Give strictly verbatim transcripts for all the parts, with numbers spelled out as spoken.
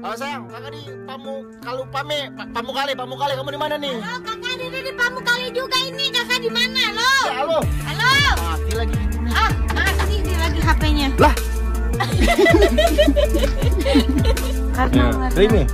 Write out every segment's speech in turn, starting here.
Oh sayang, kakak di Pamukali, Pa- Pamukali, Pamukali, kamu di mana nih? Halo kakak, di di Pamukali juga ini. Kakak di mana? Halo. Ya, halo. Halo. Mati lagi. Ah, mati di lagi H P-nya. Lah. Karena warna. Ini.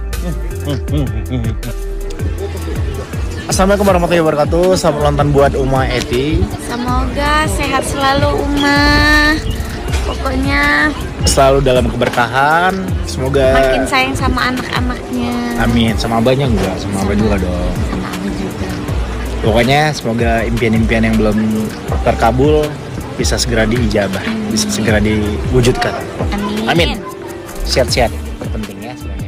Assalamualaikum warahmatullahi wabarakatuh. Selamat ulang tahun buat Uma Eti. Semoga sehat selalu Uma. Pokoknya Selalu dalam keberkahan. Semoga makin sayang sama anak-anaknya. Amin. Sama abahnya enggak? Sama abah juga dong. Sama aku juga. Pokoknya semoga impian-impian yang belum terkabul bisa segera diijabah, bisa segera diwujudkan. Amin. Amin. Sehat-sehat penting ya semuanya.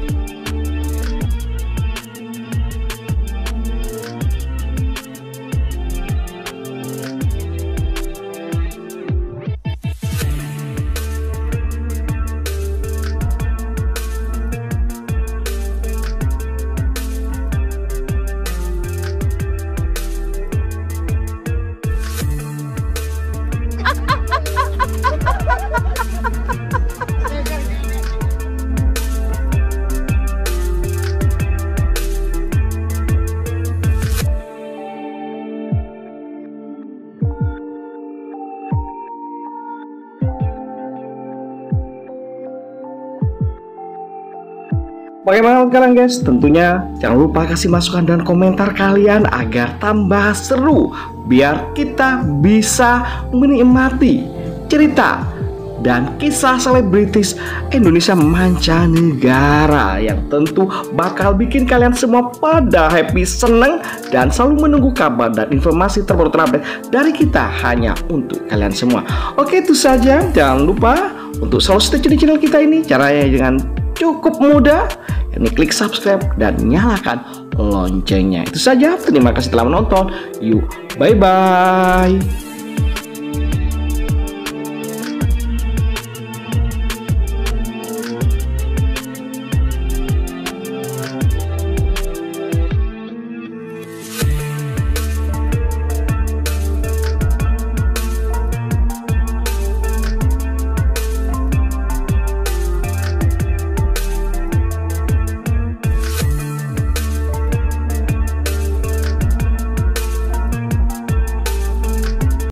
Bagaimana kalian guys? Tentunya jangan lupa kasih masukan dan komentar kalian agar tambah seru, biar kita bisa menikmati cerita dan kisah selebritis Indonesia mancanegara yang tentu bakal bikin kalian semua pada happy, seneng, dan selalu menunggu kabar dan informasi terbaru terupdate dari kita hanya untuk kalian semua. Oke, itu saja. Jangan lupa untuk selalu stay tune di channel kita ini. Caranya dengan cukup mudah, ini klik subscribe dan nyalakan loncengnya. Itu saja. Terima kasih telah menonton. Yuk, bye bye.